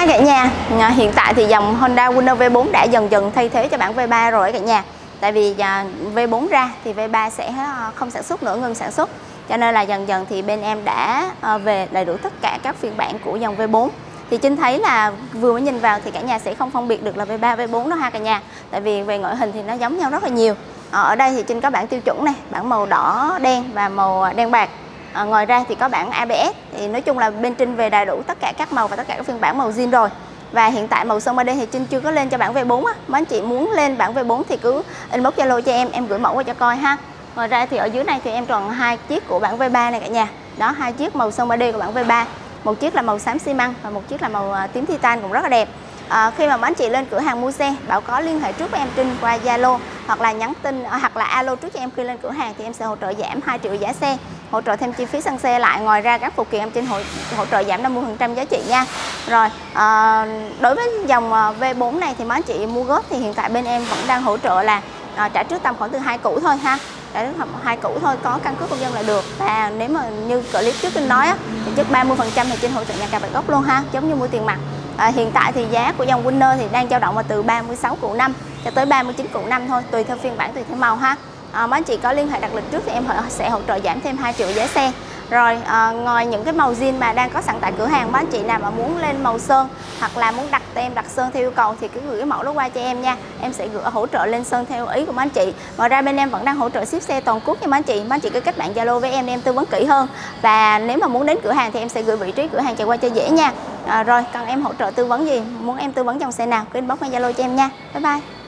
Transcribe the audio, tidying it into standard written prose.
Hi cả nhà, hiện tại thì dòng Honda Winner V4 đã dần dần thay thế cho bản V3 rồi cả nhà. Tại vì V4 ra thì V3 sẽ không sản xuất nữa, ngừng sản xuất. Cho nên là dần dần thì bên em đã về đầy đủ tất cả các phiên bản của dòng V4. Thì Trinh thấy là vừa mới nhìn vào thì cả nhà sẽ không phân biệt được là V3, V4 đó ha cả nhà. Tại vì về ngoại hình thì nó giống nhau rất là nhiều. Ở đây thì Trinh có bản tiêu chuẩn này, bản màu đỏ đen và màu đen bạc. Ngoài ra thì có bản ABS, thì nói chung là bên Trinh về đầy đủ tất cả các màu và tất cả các phiên bản màu zin rồi. Và hiện tại màu sơn 3D thì Trinh chưa có lên cho bản V4 á. Mấy anh chị muốn lên bản V4 thì cứ inbox Zalo cho em gửi mẫu qua cho coi ha. Ngoài ra thì ở dưới này thì em còn hai chiếc của bản V3 này cả nhà. Đó, hai chiếc màu sơn 3D của bản V3. Một chiếc là màu xám xi măng và một chiếc là màu tím titan cũng rất là đẹp. Khi mà mấy anh chị lên cửa hàng mua xe, bảo có liên hệ trước với em Trinh qua Zalo hoặc là nhắn tin hoặc là alo trước cho em khi lên cửa hàng thì em sẽ hỗ trợ giảm 2 triệu giá xe, hỗ trợ thêm chi phí xăng xe lại. Ngoài ra các phụ kiện em Trinh hỗ trợ giảm 50% giá trị nha. Rồi đối với dòng V4 này thì mấy anh chị mua góp thì hiện tại bên em vẫn đang hỗ trợ là trả trước tầm khoảng từ 2 củ thôi ha. Trả trước 2 củ thôi, có căn cước công dân là được. Và nếu mà như clip trước Trinh nói á, thì trước 30% thì Trinh hỗ trợ nhà cặp bạc gốc luôn ha, giống như mua tiền mặt. Hiện tại thì giá của dòng Winner thì đang dao động là từ 36 củ 5 cho tới 39 củ 5 thôi, tùy theo phiên bản, tùy theo màu ha. Mấy anh chị có liên hệ đặt lịch trước thì em sẽ hỗ trợ giảm thêm 2 triệu giá xe. Rồi ngoài những cái màu zin mà đang có sẵn tại cửa hàng, mấy anh chị nào mà muốn lên màu sơn hoặc là muốn đặt tem đặt sơn theo yêu cầu thì cứ gửi cái mẫu đó qua cho em nha. Em sẽ hỗ trợ lên sơn theo ý của mấy anh chị. Ngoài ra bên em vẫn đang hỗ trợ ship xe toàn quốc cho mấy anh chị cứ kết bạn Zalo với em tư vấn kỹ hơn. Và nếu mà muốn đến cửa hàng thì em sẽ gửi vị trí cửa hàng chạy qua cho dễ nha. Rồi cần em hỗ trợ tư vấn gì, muốn em tư vấn dòng xe nào cứ inbox qua Zalo cho em nha. Bye bye.